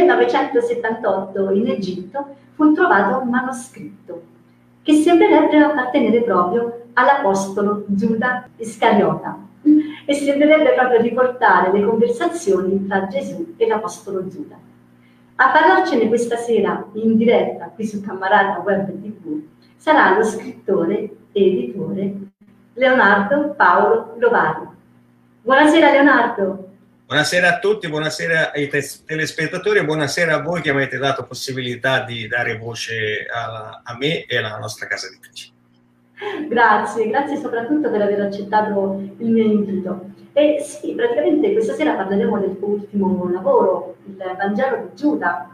1978 in Egitto fu trovato un manoscritto che sembrerebbe appartenere proprio all'apostolo Giuda Iscariota e sembrerebbe proprio riportare le conversazioni tra Gesù e l'apostolo Giuda. A parlarcene questa sera in diretta qui su Cammarata Web TV sarà lo scrittore e editore Leonardo Paolo Lovari. Buonasera Leonardo. Buonasera a tutti, buonasera ai telespettatori e buonasera a voi che mi avete dato possibilità di dare voce a me e alla nostra casa editrice. Grazie soprattutto per aver accettato il mio invito. E sì, praticamente questa sera parleremo del tuo ultimo lavoro, il Vangelo di Giuda.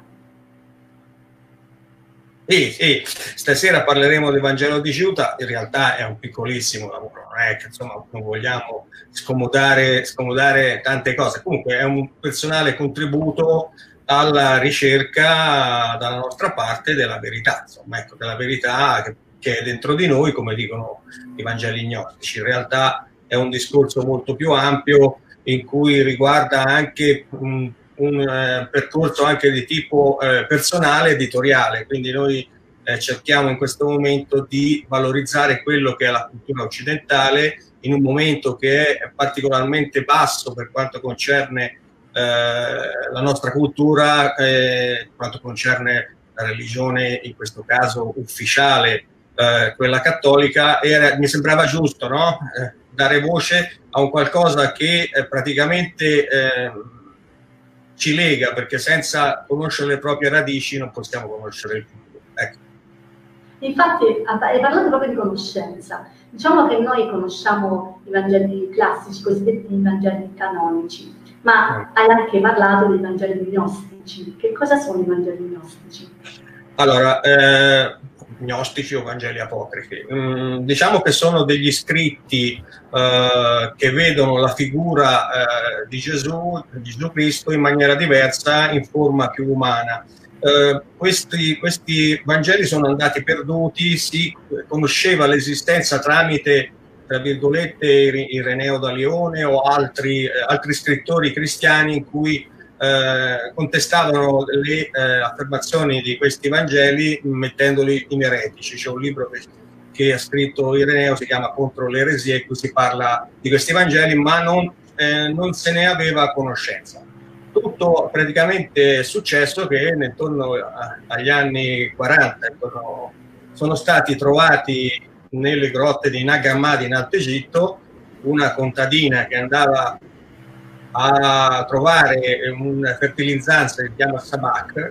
Sì, stasera parleremo del Vangelo di Giuda, in realtà è un piccolissimo lavoro, non è che insomma non vogliamo scomodare tante cose, comunque è un personale contributo alla ricerca dalla nostra parte della verità, insomma, ecco, della verità che è dentro di noi, come dicono i Vangeli gnostici. In realtà è un discorso molto più ampio in cui riguarda anche un percorso anche di tipo personale, editoriale, quindi noi cerchiamo in questo momento di valorizzare quello che è la cultura occidentale in un momento che è particolarmente basso per quanto concerne la nostra cultura, per quanto concerne la religione, in questo caso ufficiale, quella cattolica, e mi sembrava giusto, no? Dare voce a un qualcosa che praticamente ci lega, perché senza conoscere le proprie radici non possiamo conoscere il futuro. Ecco. Infatti hai parlato proprio di conoscenza. Diciamo che noi conosciamo i Vangeli classici, cosiddetti Vangeli canonici, ma hai anche parlato dei Vangeli gnostici. Che cosa sono i Vangeli gnostici? Allora, gnostici o Vangeli apocrifi. Diciamo che sono degli scritti che vedono la figura di Gesù Cristo in maniera diversa, in forma più umana. Questi Vangeli sono andati perduti, si conosceva l'esistenza tramite, tra virgolette, Ireneo da Lione o altri scrittori cristiani in cui contestavano le affermazioni di questi Vangeli mettendoli in eretici. C'è un libro che ha scritto Ireneo, si chiama Contro le eresie, in cui si parla di questi Vangeli, ma non se ne aveva conoscenza. Tutto praticamente è successo che intorno agli anni 40 sono stati trovati nelle grotte di Nag Hammadi in Alto Egitto una contadina che andava a trovare un fertilizzante che si chiama Sabac.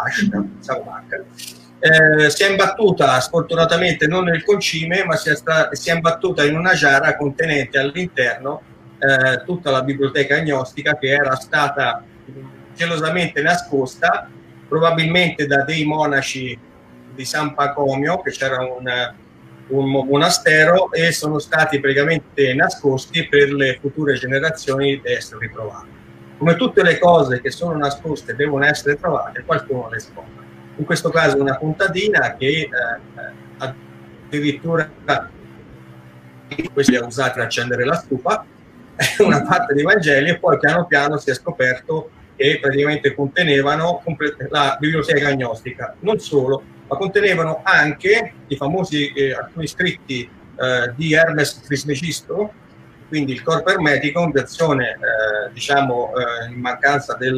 Si è imbattuta sfortunatamente non nel concime, ma si è imbattuta in una giara contenente all'interno tutta la biblioteca gnostica, che era stata gelosamente nascosta probabilmente da dei monaci di San Pacomio, che c'era un monastero, e sono stati praticamente nascosti per le future generazioni di essere ritrovati. Come tutte le cose che sono nascoste devono essere trovate, qualcuno le scopre. In questo caso una contadina che addirittura questi ha usato per accendere la stufa, una parte dei Vangeli, e poi piano piano si è scoperto che praticamente contenevano la biblioteca gnostica. Non solo, ma contenevano anche i famosi alcuni scritti di Hermes Trismegisto, quindi il corpo ermetico, in versione diciamo in mancanza di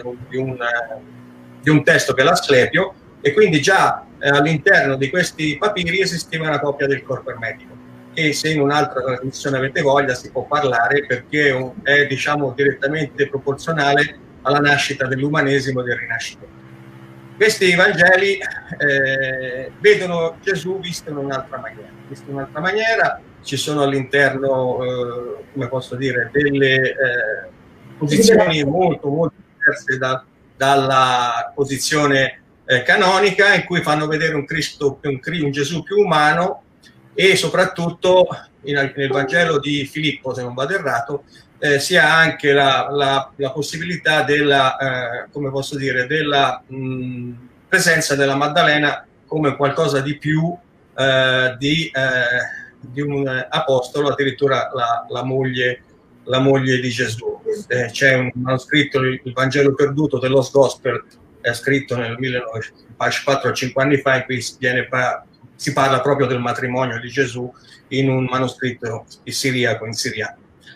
un testo che è l'Asclepio, e quindi già all'interno di questi papiri esisteva una copia del corpo ermetico, che se in un'altra trasmissione avete voglia si può parlare, perché è diciamo direttamente proporzionale alla nascita dell'umanesimo e del Rinascimento. Questi Vangeli vedono Gesù visto in un'altra maniera, ci sono all'interno, come posso dire, delle posizioni molto, molto diverse dalla posizione canonica, in cui fanno vedere un Gesù più umano, e soprattutto nel Vangelo di Filippo, se non vado errato, si ha anche la possibilità della, come posso dire, della presenza della Maddalena come qualcosa di più di un apostolo, addirittura la moglie di Gesù. C'è un manoscritto, il Vangelo perduto dello Gospel, è scritto nel 4 o 5 anni fa, in cui si parla proprio del matrimonio di Gesù in un manoscritto siriaco in siriano.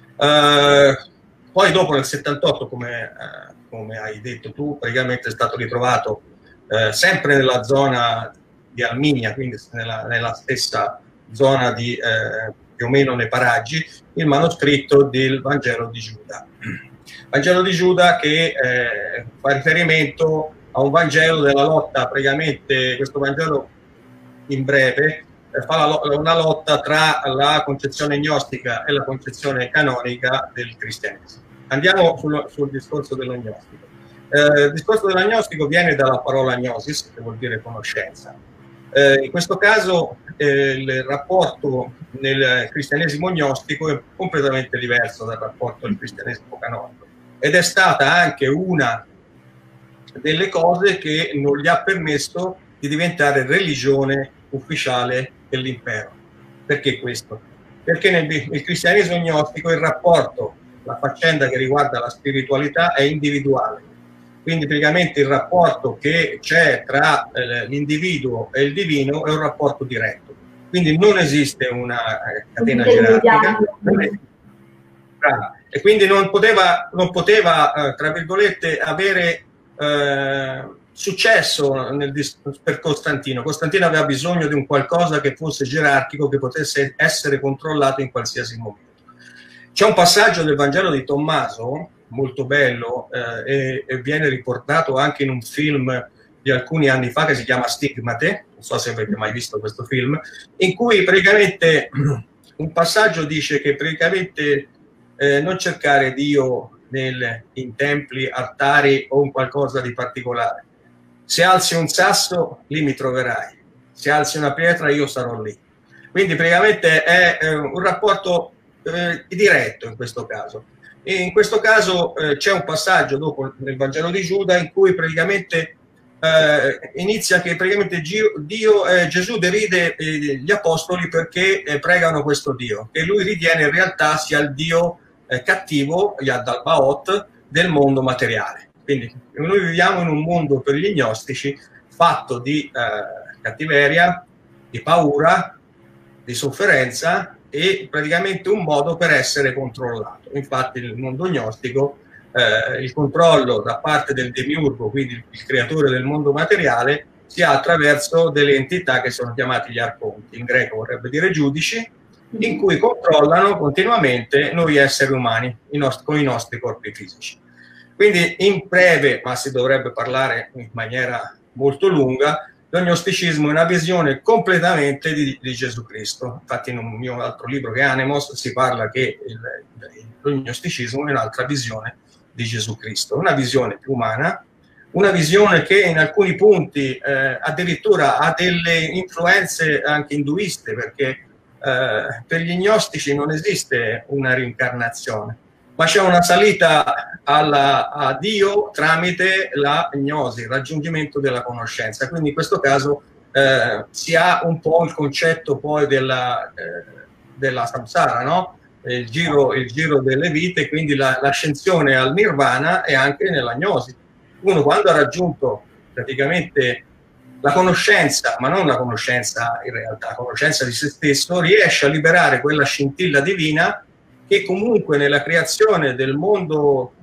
Poi dopo nel 78, come hai detto tu, praticamente è stato ritrovato sempre nella zona di Arminia, quindi nella stessa zona più o meno nei paraggi, il manoscritto del Vangelo di Giuda. Vangelo di Giuda che fa riferimento a un Vangelo della lotta, praticamente questo Vangelo in breve fa una lotta tra la concezione gnostica e la concezione canonica del cristianesimo. Andiamo sul discorso dell'agnostico. Il discorso dell'agnostico viene dalla parola gnosis, che vuol dire conoscenza. In questo caso il rapporto nel cristianesimo gnostico è completamente diverso dal rapporto del cristianesimo canonico, ed è stata anche una delle cose che non gli ha permesso di diventare religione ufficiale dell'impero. Perché questo? Perché nel cristianesimo gnostico il rapporto, la faccenda che riguarda la spiritualità è individuale. Quindi praticamente il rapporto che c'è tra l'individuo e il divino è un rapporto diretto. Quindi non esiste una catena gerarchica. E quindi non poteva tra virgolette, avere successo per Costantino. Costantino aveva bisogno di un qualcosa che fosse gerarchico, che potesse essere controllato in qualsiasi momento. C'è un passaggio del Vangelo di Tommaso molto bello e viene riportato anche in un film di alcuni anni fa che si chiama Stigmate, non so se avete mai visto questo film, in cui praticamente un passaggio dice che praticamente non cercare Dio in templi, altari o in qualcosa di particolare. Se alzi un sasso, lì mi troverai. Se alzi una pietra, io sarò lì. Quindi praticamente è un rapporto diretto in questo caso. E in questo caso c'è un passaggio dopo nel Vangelo di Giuda in cui praticamente inizia che praticamente Gesù deride gli apostoli perché pregano questo Dio, che lui ritiene in realtà sia il Dio cattivo, Yad al-Baot, del mondo materiale. Quindi noi viviamo in un mondo per gli gnostici fatto di cattiveria, di paura, di sofferenza e praticamente un modo per essere controllato. Infatti nel mondo gnostico il controllo da parte del demiurgo, quindi il creatore del mondo materiale, si ha attraverso delle entità che sono chiamate gli arconti, in greco vorrebbe dire giudici, in cui controllano continuamente noi esseri umani con i nostri corpi fisici. Quindi in breve, ma si dovrebbe parlare in maniera molto lunga, lo gnosticismo è una visione completamente di Gesù Cristo. Infatti in un mio altro libro che è Anemos si parla che lo gnosticismo è un'altra visione di Gesù Cristo, una visione più umana, una visione che in alcuni punti addirittura ha delle influenze anche induiste, perché per gli gnostici non esiste una reincarnazione, ma c'è una salita a Dio tramite la gnosi, il raggiungimento della conoscenza. Quindi in questo caso si ha un po' il concetto poi della samsara, no? Il giro delle vite, quindi l'ascensione al nirvana è anche nella gnosi. Uno quando ha raggiunto praticamente la conoscenza, ma non la conoscenza in realtà, la conoscenza di se stesso, riesce a liberare quella scintilla divina che comunque nella creazione del mondo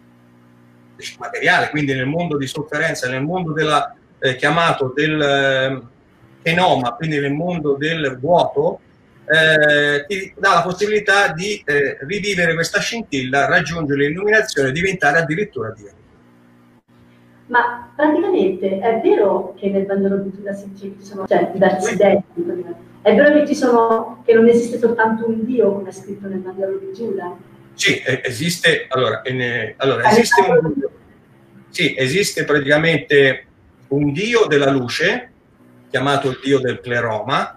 materiale, quindi nel mondo di sofferenza, nel mondo della chiamato del enoma, quindi nel mondo del vuoto, ti dà la possibilità di rivivere questa scintilla, raggiungere l'illuminazione e diventare addirittura Dio. Ma praticamente è vero che nel Vangelo di Giuda si dice che ci sono diversi dei, è vero che non esiste soltanto un Dio come è scritto nel Vangelo di Giuda? Sì, esiste, esiste un Dio. Sì, esiste praticamente un Dio della luce, chiamato il Dio del pleroma,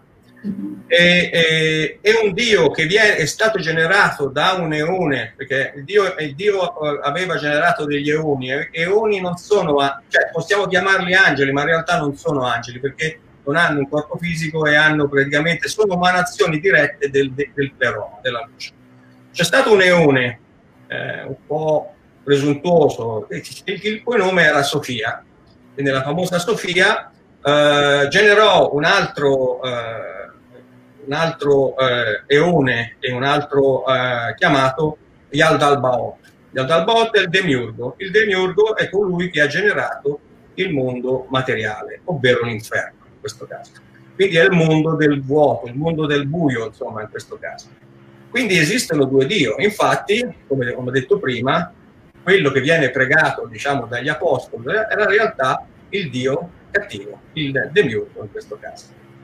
è un Dio che è stato generato da un eone, perché il Dio aveva generato degli eoni. Eoni non sono, cioè possiamo chiamarli angeli, ma in realtà non sono angeli, perché non hanno un corpo fisico e hanno praticamente, sono emanazioni dirette del pleroma, della luce. C'è stato un eone un po' presuntuoso, il cui nome era Sofia, quindi la famosa Sofia, generò un altro eone e un altro chiamato Yaldabaoth. Yaldabaoth è il demiurgo. Il demiurgo è colui che ha generato il mondo materiale, ovvero l'inferno in questo caso. Quindi è il mondo del vuoto, il mondo del buio, insomma, in questo caso. Quindi esistono due Dio. Infatti, come ho detto prima, quello che viene pregato, diciamo, dagli apostoli era in realtà il Dio cattivo, il demiurgo in questo caso.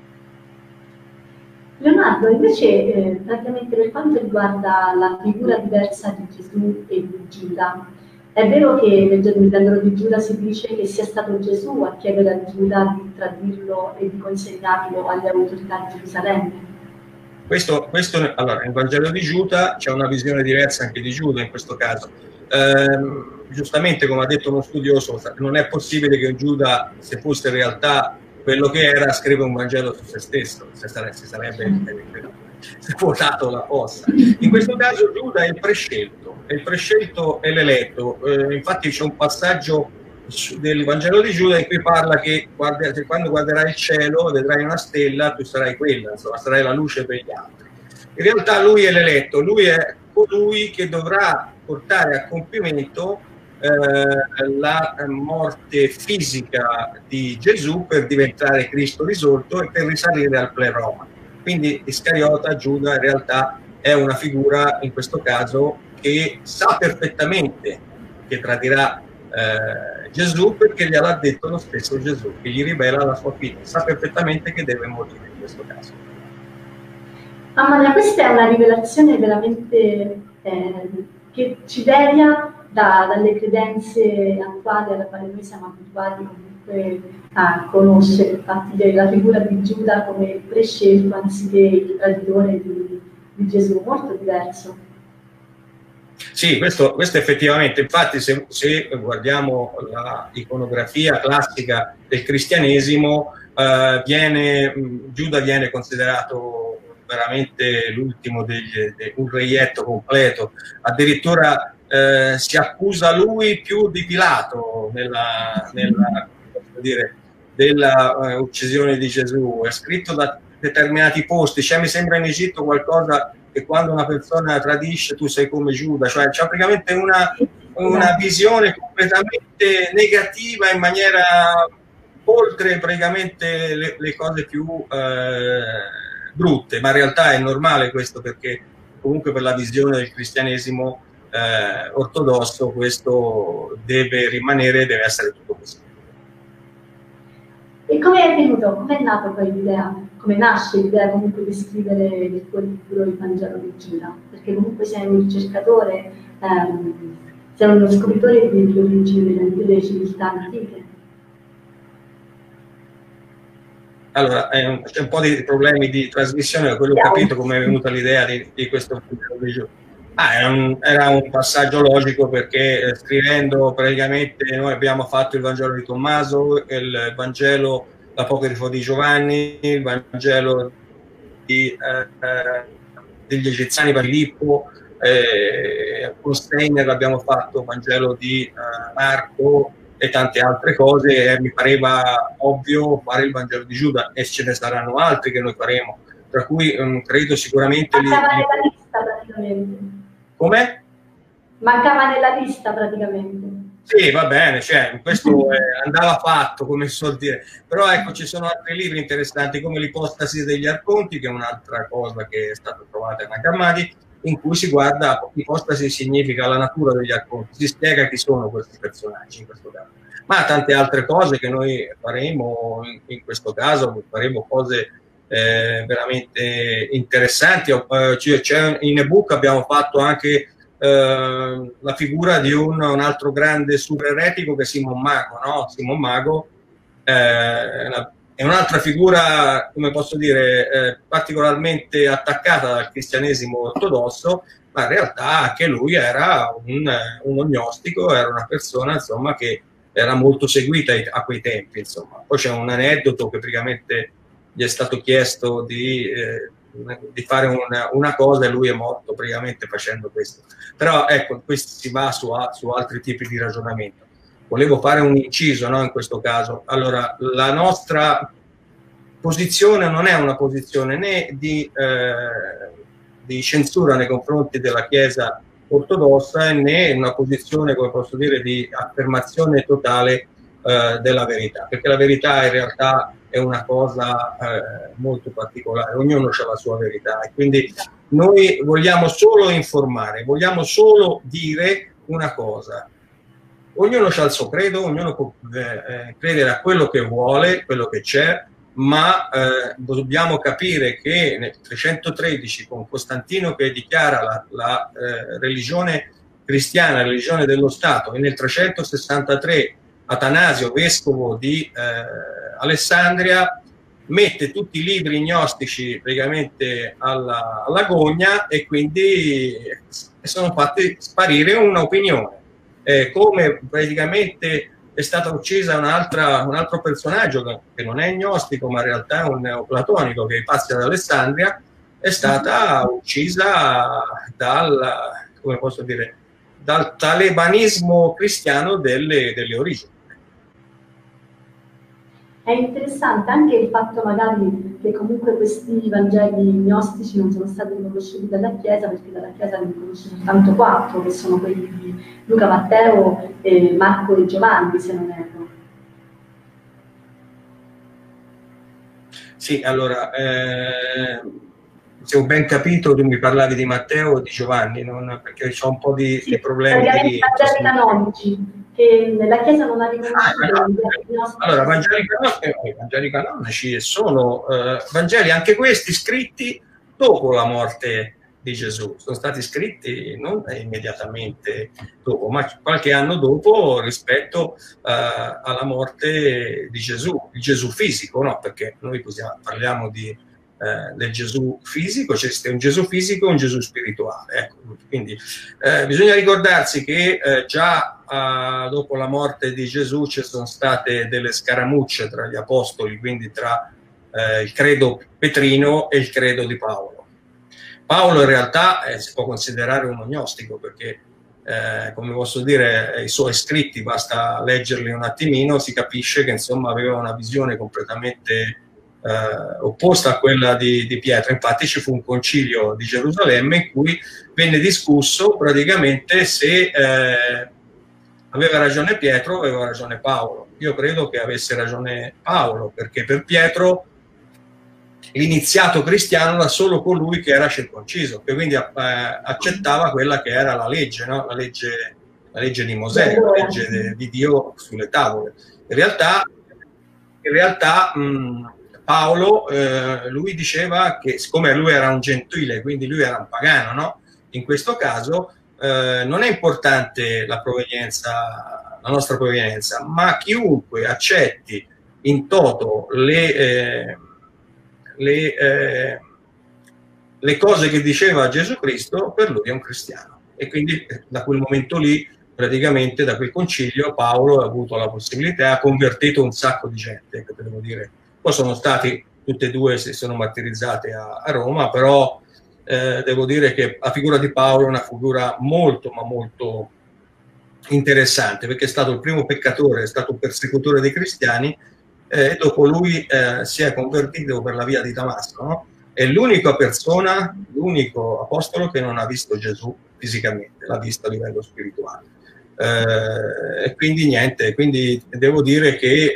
Leonardo, invece, praticamente per quanto riguarda la figura diversa di Gesù e di Giuda, è vero che nel libro di Giuda si dice che sia stato Gesù a chiedere a Giuda di tradirlo e di consegnarlo alle autorità di Gerusalemme? Questo, allora, nel Vangelo di Giuda c'è una visione diversa anche di Giuda in questo caso. Giustamente, come ha detto uno studioso, non è possibile che Giuda, se fosse in realtà quello che era, scrive un Vangelo su se stesso, si sarebbe votato la fossa. In questo caso Giuda è il prescelto è l'eletto. Infatti c'è un passaggio del Vangelo di Giuda in cui parla che quando guarderai il cielo vedrai una stella, tu sarai quella, insomma, sarai la luce per gli altri. In realtà lui è l'eletto, lui è colui che dovrà portare a compimento la morte fisica di Gesù per diventare Cristo risorto e per risalire al pleroma. Quindi Iscariota, Giuda, in realtà è una figura, in questo caso, che sa perfettamente che tradirà Gesù, perché gliel'ha detto lo stesso Gesù, che gli rivela la sua fine, sa perfettamente che deve morire in questo caso. Maria, questa è una rivelazione veramente che ci devia dalle credenze attuali alla quale noi siamo abituati comunque a conoscere, infatti la figura di Giuda come prescelto anziché il traditore di Gesù, molto diverso. Sì, questo effettivamente, infatti se guardiamo l'iconografia classica del cristianesimo, Giuda viene considerato veramente l'ultimo un reietto completo, addirittura si accusa lui più di Pilato della uccisione di Gesù. È scritto da determinati posti, mi sembra in Egitto qualcosa che quando una persona tradisce tu sei come Giuda, cioè c'è praticamente una visione completamente negativa in maniera oltre praticamente le cose più brutte, ma in realtà è normale questo, perché comunque per la visione del cristianesimo ortodosso questo deve rimanere, deve essere tutto così. E come è venuto, come è nata poi l'idea, come nasce l'idea comunque di scrivere il tuo libro, Il Vangelo di Giuda? Perché comunque sei un ricercatore, sei uno scopritore delle origini delle civiltà antiche. Allora, c'è un po' di problemi di trasmissione, da quello che ho capito come è venuta l'idea di questo video. Era un passaggio logico, perché scrivendo praticamente noi abbiamo fatto il Vangelo di Tommaso, il Vangelo l'Apocrifo di Giovanni, il Vangelo degli Egiziani di Filippo, con Steiner abbiamo fatto il Vangelo di Marco e tante altre cose, e mi pareva ovvio fare il Vangelo di Giuda, e ce ne saranno altri che noi faremo, tra cui credo sicuramente mancava nella lista praticamente. Come? Mancava nella lista praticamente. Sì, va bene, cioè, questo andava fatto, come si suol dire, però ecco, ci sono altri libri interessanti come l'Ipostasi degli Arconti, che è un'altra cosa che è stata trovata in Agamadi, in cui si guarda, ipostasi significa la natura degli arconti, si spiega chi sono questi personaggi in questo caso, ma tante altre cose che noi faremo in questo caso, faremo cose veramente interessanti. In ebook abbiamo fatto anche la figura di un altro grande super eretico che è Simon Mago, no? Simon Mago è un'altra figura, come posso dire, particolarmente attaccata dal cristianesimo ortodosso, ma in realtà anche lui era un gnostico, era una persona, insomma, che era molto seguita a quei tempi, insomma. Poi c'è un aneddoto che praticamente gli è stato chiesto di fare una cosa e lui è morto praticamente facendo questo. Però ecco, questo si va su altri tipi di ragionamento. volevo fare un inciso, no, in questo caso. Allora, la nostra posizione non è una posizione né di censura nei confronti della Chiesa ortodossa, né una posizione, come posso dire, di affermazione totale della verità, perché la verità in realtà è una cosa molto particolare, ognuno ha la sua verità e quindi noi vogliamo solo informare, vogliamo solo dire una cosa. Ognuno ha il suo credo, ognuno può credere a quello che vuole, quello che c'è, ma dobbiamo capire che nel 313 con Costantino che dichiara la religione cristiana, la religione dello Stato, e nel 363 Atanasio, vescovo di Alessandria, mette tutti i libri gnostici praticamente alla gogna e quindi sono fatti sparire un'opinione. Come praticamente è stata uccisa un altro personaggio che non è gnostico ma in realtà è un neoplatonico, che è Ipazia d'Alessandria, è stata uccisa come posso dire, dal talebanismo cristiano delle origini. È interessante anche il fatto magari che comunque questi Vangeli gnostici non sono stati riconosciuti dalla Chiesa, perché dalla Chiesa ne riconoscono soltanto 4, che sono quelli di Luca, Matteo, Marco e Giovanni, se non erro. Sì, allora, se ho ben capito, tu mi parlavi di Matteo o di Giovanni, perché c'ho un po' di problemi di Vangeli canonici, che la Chiesa non ha riconosciuto. Allora, Vangeli canonici sono Vangeli anche questi scritti dopo la morte di Gesù, sono stati scritti non immediatamente dopo, ma qualche anno dopo rispetto alla morte di Gesù, il Gesù fisico, no? Perché noi parliamo del Gesù fisico, c'è un Gesù fisico e un Gesù spirituale. Ecco. Quindi bisogna ricordarsi che già dopo la morte di Gesù ci sono state delle scaramucce tra gli apostoli, quindi tra il credo petrino e il credo di Paolo. Paolo in realtà si può considerare un gnostico perché, come posso dire, i suoi scritti, basta leggerli un attimino, si capisce che insomma aveva una visione completamente opposta a quella di Pietro. Infatti ci fu un concilio di Gerusalemme in cui venne discusso praticamente se aveva ragione Pietro o aveva ragione Paolo. Io credo che avesse ragione Paolo, perché per Pietro l'iniziato cristiano era solo colui che era circonciso, che quindi accettava quella che era la legge, no? la legge di Mosè, la legge di Dio sulle tavole. In realtà Paolo, lui diceva che siccome lui era un gentile, quindi lui era un pagano, no? In questo caso non è importante la nostra provenienza, ma chiunque accetti in toto le cose che diceva Gesù Cristo, per lui è un cristiano. E quindi da quel momento lì, praticamente da quel concilio, Paolo ha avuto la possibilità, ha convertito un sacco di gente, che devo dire. Poi sono stati tutte e due, si sono martirizzate a Roma, però devo dire che la figura di Paolo è una figura molto, ma molto interessante, perché è stato il primo peccatore, è stato un persecutore dei cristiani, e dopo lui si è convertito per la via di Damasco, no? È l'unica persona, l'unico apostolo che non ha visto Gesù fisicamente, l'ha visto a livello spirituale. E quindi niente, quindi devo dire che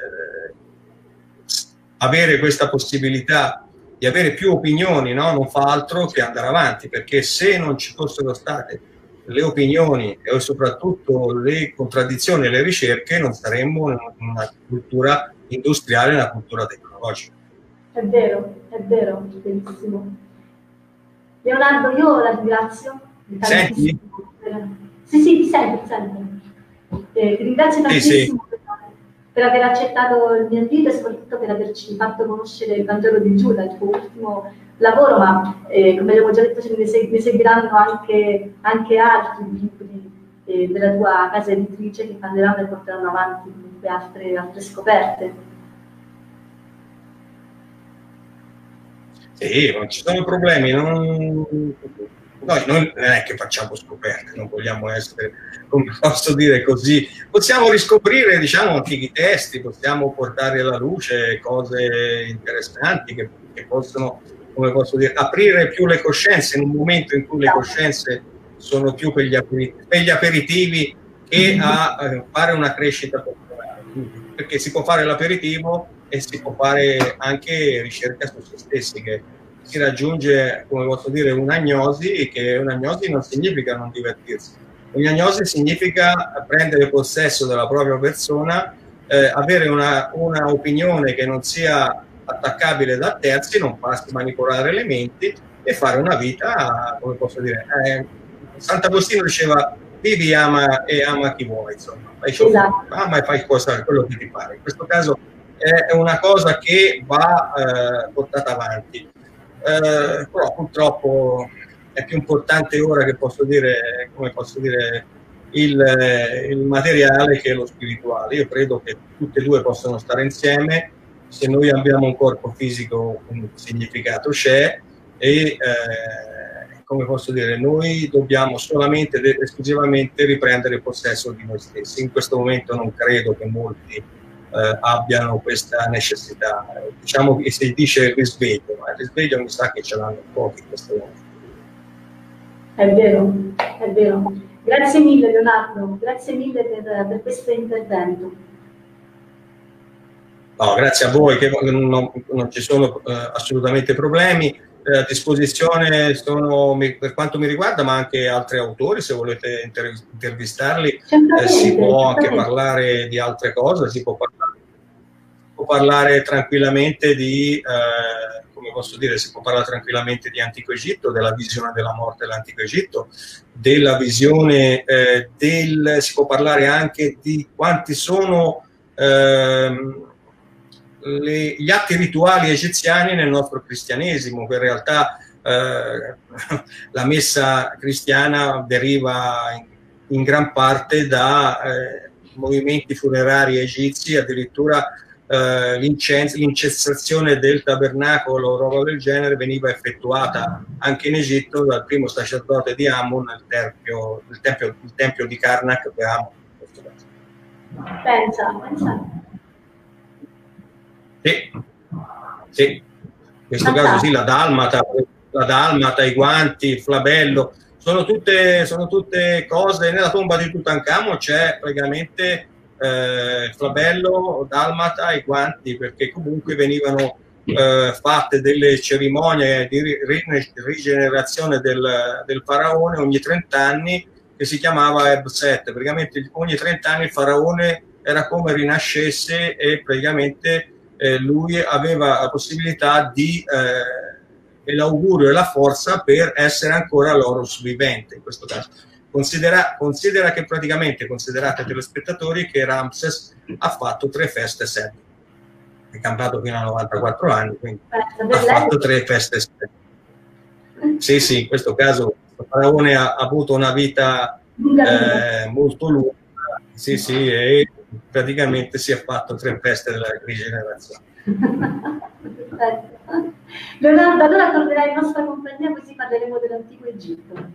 avere questa possibilità di avere più opinioni, no? Non fa altro che andare avanti, perché se non ci fossero state le opinioni e soprattutto le contraddizioni e le ricerche, non saremmo in una cultura industriale, una cultura tecnologica. È vero, benissimo. Leonardo, io la ringrazio. Senti? Sì, ti sento. Ti ringrazio tantissimo per aver accettato il mio invito e soprattutto per averci fatto conoscere il Vangelo di Giuda, il tuo ultimo lavoro, ma come abbiamo già detto ne seguiranno anche altri libri della tua casa editrice che parleranno e porteranno avanti comunque altre scoperte. Sì, non ci sono problemi, Noi non è che facciamo scoperte, non vogliamo essere, come posso dire così, possiamo riscoprire, diciamo, antichi testi, possiamo portare alla luce cose interessanti che possono, come posso dire, aprire più le coscienze in un momento in cui le coscienze sono più per gli aperitivi che a fare una crescita personale. Perché si può fare l'aperitivo e si può fare anche ricerca su se stessi, che si raggiunge, come posso dire, un'agnosi, che un'agnosi non significa non divertirsi. Un'agnosi significa prendere possesso della propria persona, avere una opinione che non sia attaccabile da terzi, non farsi manipolare le menti e fare una vita, come posso dire, Sant'Agostino diceva vivi, ama e ama chi vuoi, insomma, ama e fai quello che ti pare. In questo caso è una cosa che va portata avanti. Però purtroppo è più importante ora, che posso dire, come posso dire, il materiale che lo spirituale. Io credo che tutte e due possano stare insieme. Se noi abbiamo un corpo fisico, un significato c'è, e come posso dire, noi dobbiamo solamente ed esclusivamente riprendere possesso di noi stessi. In questo momento non credo che molti abbiano questa necessità. Diciamo che si dice risveglio, ma il risveglio mi sa che ce l'hanno pochi in questo momento. È vero, è vero. Grazie mille Leonardo, grazie mille per questo intervento. No, grazie a voi, che non ci sono assolutamente problemi. A disposizione sono, per quanto mi riguarda, ma anche altri autori, se volete intervistarli, si può anche parlare di altre cose, si può parlare tranquillamente di, come posso dire, si può parlare tranquillamente di Antico Egitto, della visione della morte dell'Antico Egitto, della visione si può parlare anche di quanti sono gli atti rituali egiziani nel nostro cristianesimo, che in realtà la messa cristiana deriva in gran parte da movimenti funerari egizi, addirittura l'incensazione del tabernacolo, roba del genere, veniva effettuata anche in Egitto dal primo sacerdote di Amun il tempio di Karnak per Amun. Pensa. Sì, in questo caso sì, la dalmata, i guanti, il flabello, sono tutte cose. Nella tomba di Tutankhamon c'è praticamente il flabello, dalmata, i guanti, perché comunque venivano fatte delle cerimonie di rigenerazione del faraone ogni 30 anni, che si chiamava Ebset. Praticamente ogni 30 anni il faraone era come rinascesse, e praticamente lui aveva la possibilità di l'augurio e la forza per essere ancora l'Horus vivente. In questo caso considera che praticamente, considerate telespettatori, che Ramses ha fatto 3 feste setti, è campato fino a 94 anni, quindi ha fatto 3 feste setti. Sì, in questo caso il faraone ha avuto una vita molto lunga, sì, e praticamente si è fatto 3 feste della rigenerazione. Leonardo, allora tornerai in nostra compagnia, così parleremo dell'Antico Egitto.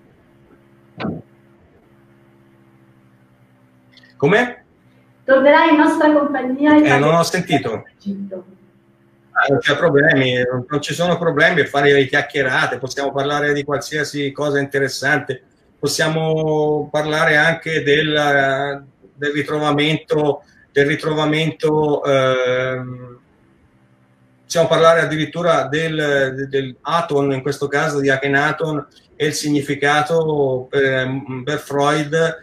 Come? Tornerai in nostra compagnia e non ho sentito. Non c'è problemi, non ci sono problemi a fare le chiacchierate, possiamo parlare di qualsiasi cosa interessante, possiamo parlare anche del ritrovamento, possiamo parlare addirittura del Aton, in questo caso di Akhenaton, e il significato per Freud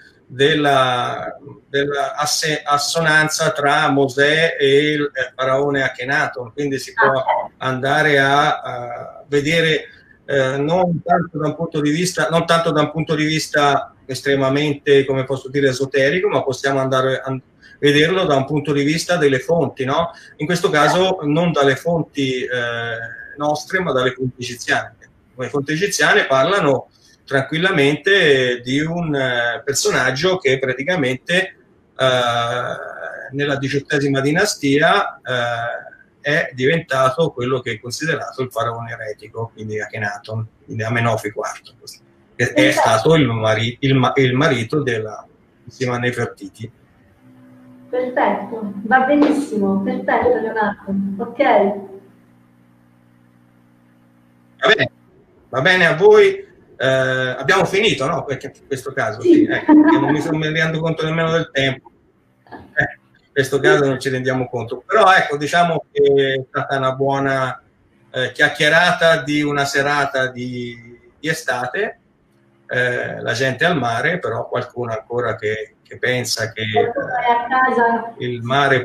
dell'assonanza tra Mosè e il faraone Akhenaton. Quindi si può andare a vedere non tanto da un punto di vista estremamente, come posso dire, esoterico, ma possiamo andare a vederlo da un punto di vista delle fonti, no? In questo caso non dalle fonti nostre, ma dalle fonti egiziane. Le fonti egiziane parlano tranquillamente di un personaggio che praticamente nella XVIII dinastia è diventato quello che è considerato il faraone eretico, quindi Akhenaton, quindi Amenofi IV, che è stato il marito della Nefertiti. Perfetto, va benissimo, perfetto Leonardo, ok. Va bene a voi. Abbiamo finito, no? Perché in questo caso sì. Non mi rendo conto nemmeno del tempo. In questo caso non ci rendiamo conto. Però ecco, diciamo che è stata una buona chiacchierata di una serata di estate. La gente al mare, però qualcuno ancora che pensa che a casa. Il mare...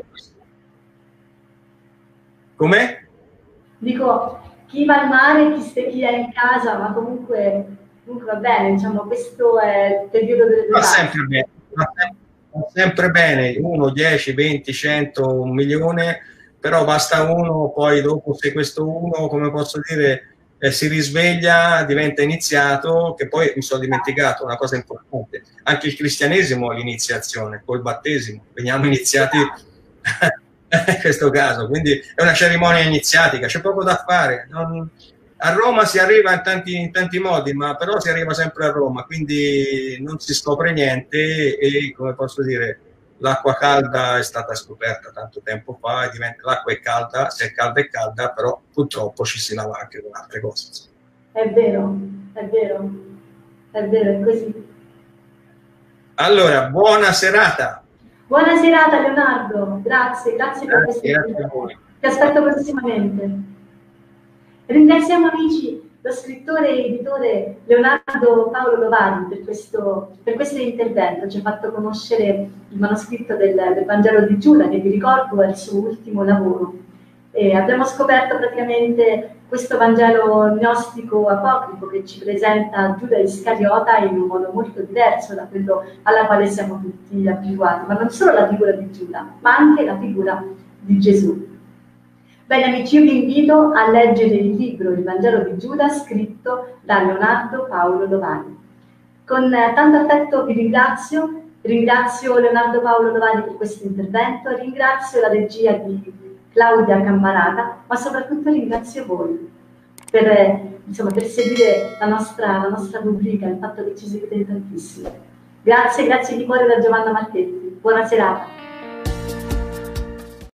Com'è? Dico, chi va al mare, chi è in casa, ma comunque va bene, diciamo, questo è il periodo delle Va sempre bene, va sempre bene, 1, 10, 20, 100, 1 milione, però basta uno, poi dopo se questo uno, come posso dire, si risveglia, diventa iniziato, che poi mi sono dimenticato una cosa importante, anche il cristianesimo ha l'iniziazione, col battesimo, veniamo iniziati in questo caso, quindi è una cerimonia iniziatica, c'è poco da fare. A Roma si arriva in tanti modi, ma però si arriva sempre a Roma, quindi non si scopre niente e, come posso dire, l'acqua calda è stata scoperta tanto tempo fa, l'acqua è calda, se è calda, però purtroppo ci si lava anche con altre cose. È vero, è vero, è così. Allora, buona serata. Buona serata Leonardo, grazie per questo incontro. Ti aspetto prossimamente. Ringraziamo amici lo scrittore e editore Leonardo Paolo Lovani per questo intervento, ci ha fatto conoscere il manoscritto del Vangelo di Giuda, che vi ricordo è il suo ultimo lavoro. E abbiamo scoperto praticamente questo Vangelo gnostico apocrifo che ci presenta Giuda Iscariota in un modo molto diverso da quello alla quale siamo tutti abituati, ma non solo la figura di Giuda, ma anche la figura di Gesù. Bene amici, io vi invito a leggere il libro Il Vangelo di Giuda scritto da Leonardo Paolo Lovani. Con tanto affetto vi ringrazio Leonardo Paolo Lovani per questo intervento, ringrazio la regia di Claudia Cammarata, ma soprattutto ringrazio voi per seguire la nostra rubrica, il fatto che ci seguite tantissimo. Grazie di cuore da Giovanna Marchetti. Buona serata.